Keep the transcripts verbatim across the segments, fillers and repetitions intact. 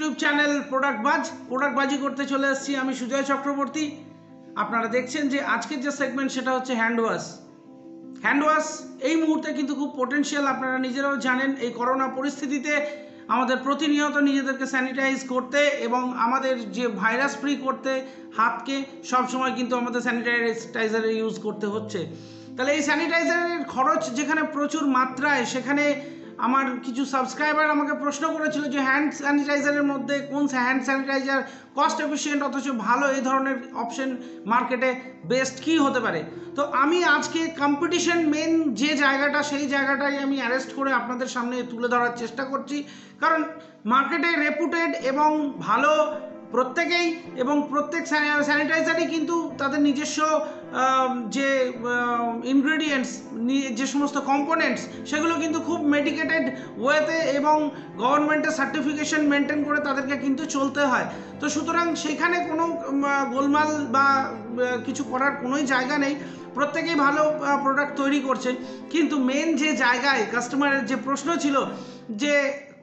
YouTube channel product বাজ product বাজি করতে চলে এসেছি আমি সুজয় চক্রবর্তী। আপনারা দেখছেন যে আজকের যে সেগমেন্ট সেটা হচ্ছে হ্যান্ড ওয়াশ। হ্যান্ড ওয়াশ এই মুহূর্তে কিন্তু খুব পোটেনশিয়াল, আপনারা নিজেরাও জানেন। এই করোনা পরিস্থিতিতে আমাদের প্রতিনিয়ত নিজেদেরকে স্যানিটাইজ করতে এবং আমাদের যে ভাইরাস ফ্রি করতে হাতকে সবসময় কিন্তু আমাদের স্যানিটাইজারের ইউজ করতে হচ্ছে। তাহলে এই স্যানিটাইজারের খরচ যেখানে প্রচুর মাত্রায়, সেখানে আমার কিছু সাবস্ক্রাইবার আমাকে প্রশ্ন করেছিল যে হ্যান্ড স্যানিটাইজারের মধ্যে কোন হ্যান্ড স্যানিটাইজার কস্ট এফিশিয়েন্ট অথচ ভালো, এই ধরনের অপশন মার্কেটে বেস্ট কী হতে পারে। তো আমি আজকে কম্পিটিশন মেন যে জায়গাটা, সেই জায়গাটাই আমি অ্যারেস্ট করে আপনাদের সামনে তুলে ধরার চেষ্টা করছি। কারণ মার্কেটে রেপুটেড এবং ভালো প্রত্যেকেই এবং প্রত্যেক স্যানিটাইজারই কিন্তু তাদের নিজস্ব যে ইনগ্রেডিয়েন্টস, যে সমস্ত কম্পোনেন্টস, সেগুলো কিন্তু খুব মেডিকেটেড ওয়েতে এবং গভর্নমেন্টের সার্টিফিকেশন মেনটেন করে তাদেরকে কিন্তু চলতে হয়। তো সুতরাং সেখানে কোনো গোলমাল বা কিছু করার কোনোই জায়গা নেই, প্রত্যেকেই ভালো প্রোডাক্ট তৈরি করছে। কিন্তু মেন যে জায়গায় কাস্টমারের যে প্রশ্ন ছিল যে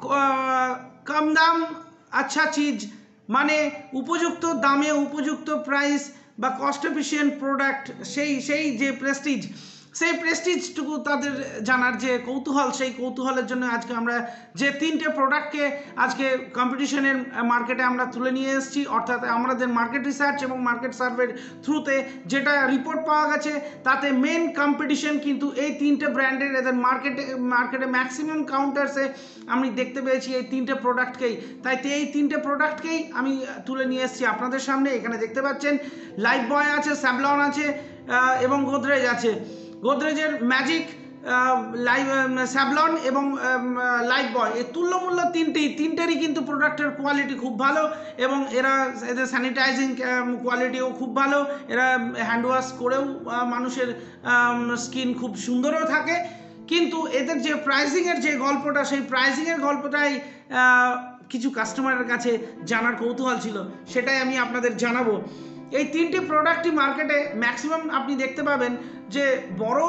কম দাম আচ্ছা চিজ, মানে উপযুক্ত দামে উপযুক্ত প্রাইস বা কস্ট এফিশিয়েন্ট প্রোডাক্ট, সেই সেই যে প্রেস্টিজ, সেই প্রেস্টিজটুকু তাদের জানার যে কৌতূহল, সেই কৌতূহলের জন্য আজকে আমরা যে তিনটে প্রোডাক্টকে আজকে কম্পিটিশনের মার্কেটে আমরা তুলে নিয়ে এসেছি। অর্থাৎ আমাদের মার্কেট রিসার্চ এবং মার্কেট সার্ভের থ্রুতে যেটা রিপোর্ট পাওয়া গেছে, তাতে মেন কম্পিটিশন কিন্তু এই তিনটে ব্র্যান্ডের, এদের মার্কেটে মার্কেটে ম্যাক্সিমাম কাউন্টার্সে আমি দেখতে পেয়েছি এই তিনটে প্রোডাক্টকেই। তাই এই তিনটে প্রোডাক্টকেই আমি তুলে নিয়ে এসেছি আপনাদের সামনে। এখানে দেখতে পাচ্ছেন লাইফবয় আছে, স্যাভলন আছে এবং গোদরেজ আছে। গোদরেজের ম্যাজিক, লাইভ স্যাভলন এবং লাইফবয়, এই তুল্যমূল্য তিনটি তিনটেরই কিন্তু প্রোডাক্টের কোয়ালিটি খুব ভালো এবং এরা এদের স্যানিটাইজিং কোয়ালিটিও খুব ভালো। এরা হ্যান্ড ওয়াশ করেও মানুষের স্কিন খুব সুন্দরও থাকে। কিন্তু এদের যে প্রাইসিংয়ের যে গল্পটা, সেই প্রাইসিংয়ের গল্পটাই কিছু কাস্টমারের কাছে জানার কৌতূহল ছিল, সেটাই আমি আপনাদের জানাবো। এই তিনটি প্রোডাক্টই মার্কেটে ম্যাক্সিমাম আপনি দেখতে পাবেন যে বড়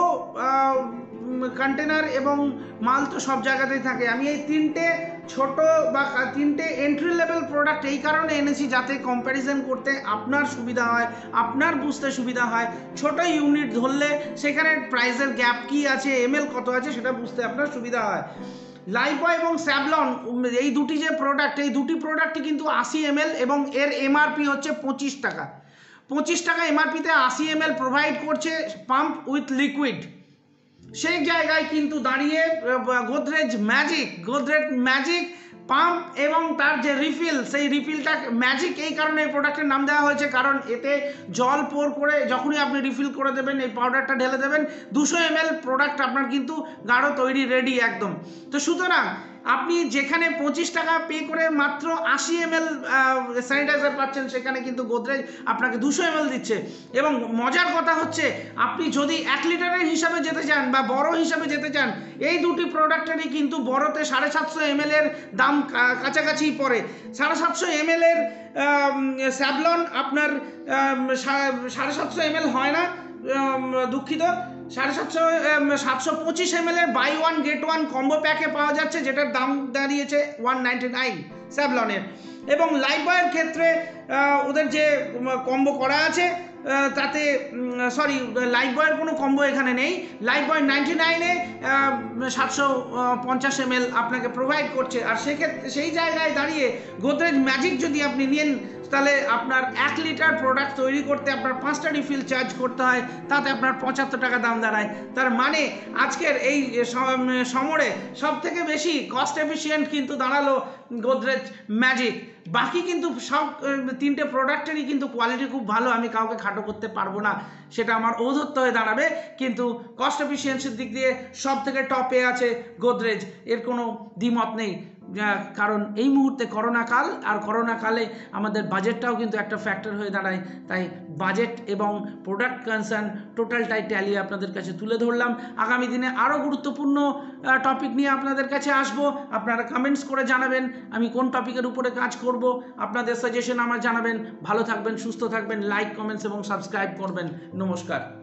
কন্টেনার এবং মাল তো সব জায়গাতেই থাকে। আমি এই তিনটে ছোট বা তিনটে এন্ট্রি লেভেল প্রোডাক্ট এই কারণে এনেছি যাতে কম্প্যারিজন করতে আপনার সুবিধা হয়, আপনার বুঝতে সুবিধা হয়। ছোট ইউনিট ধরলে সেখানে প্রাইসের গ্যাপ কী আছে, এমএল কত আছে, সেটা বুঝতে আপনার সুবিধা হয়। লাইফবয় এবং স্যাভলন এই দুটি যে প্রোডাক্ট, এই দুটি প্রোডাক্টই কিন্তু আশি এমএল এবং এর এমআরপি হচ্ছে পঁচিশ টাকা। পঁচিশ টাকা এমআরপিতে আশি এমএল প্রোভাইড করছে পাম্প উইথ লিকুইড। সেই জায়গায় কিন্তু দাঁড়িয়ে Godrej magic Godrej magic pump এবং তার যে রিফিল, সেই রিফিলটা ম্যাজিক এই কারণে এই প্রোডাক্টের নাম দেওয়া হয়েছে, কারণ এতে জল পোর করে যখনই আপনি রিফিল করে দেবেন, এই পাউডারটা ঢেলে দেবেন, দুশো এমএল প্রোডাক্ট আপনার কিন্তু গাঢ় তৈরি রেডি একদম। তো সুতরাং আপনি যেখানে পঁচিশ টাকা পে করে মাত্র আশি এমএল স্যানিটাইজার পাচ্ছেন, সেখানে কিন্তু গোদরেজ আপনাকে দুশো এমএল দিচ্ছে। এবং মজার কথা হচ্ছে, আপনি যদি এক লিটারের হিসাবে যেতে চান বা বড় হিসাবে যেতে চান, এই দুটি প্রোডাক্টেরই কিন্তু বড়তে সাড়ে সাতশো এমএল এর দাম কাছাকাছি পড়ে। সাড়ে সাতশো এমএল এর স্যাভলন আপনার সাড়ে সাতশো এমএল হয় না, দুঃখিত, সাড়ে সাতশো সাতশো পঁচিশ এমএল এর buy one get one combo প্যাকে পাওয়া যাচ্ছে, যেটার দাম দাঁড়িয়েছে ওয়ান নাইনটি নাইন স্যাভলনের। এবং লাইফবয়ের ক্ষেত্রে ওদের যে কম্বো করা আছে তাতে, সরি, লাইফবয়ের কোনো কম্বো এখানে নেই। লাইফবয় নাইনটি নাইনে সাতশো পঞ্চাশ এমএল আপনাকে প্রোভাইড করছে। আর সেক্ষেত্রে সেই জায়গায় দাঁড়িয়ে গোদরেজ ম্যাজিক যদি আপনি নেন, তাহলে আপনার এক লিটার প্রোডাক্ট তৈরি করতে আপনার পাঁচটা রিফিল চার্জ করতে হয়, তাতে আপনার পঁচাত্তর টাকা দাম দাঁড়ায়। তার মানে আজকের এই সমরে সব থেকে বেশি কস্ট এফিশিয়েন্ট কিন্তু দাঁড়ালো গোদরেজ ম্যাজিক। বাকি কিন্তু সব তিনটে প্রোডাক্টেরই কিন্তু কোয়ালিটি খুব ভালো, আমি কাউকে খাটো করতে পারবো না, সেটা আমার ঔদ্ধত্য হয়ে দাঁড়াবে। কিন্তু কস্ট এফিশিয়েন্সির দিক দিয়ে সব থেকে টপে আছে গোদরেজ, এর কোনো দ্বিমত নেই। কারণ এই মুহূর্তে করোনা কাল, আর করোনা কালে আমাদের বাজেটটাও কিন্তু একটা ফ্যাক্টর হয়ে দাঁড়ায়। তাই বাজেট এবং প্রোডাক্ট কনসার্ন টোটালটাই ট্যালি আপনাদের কাছে তুলে ধরলাম। আগামী দিনে আরও গুরুত্বপূর্ণ টপিক নিয়ে আপনাদের কাছে আসবো। আপনারা কমেন্টস করে জানাবেন আমি কোন টপিকের উপরে কাজ করব, আপনাদের সাজেশন আমার জানাবেন। ভালো থাকবেন, সুস্থ থাকবেন, লাইক, কমেন্টস এবং সাবস্ক্রাইব করবেন। নমস্কার।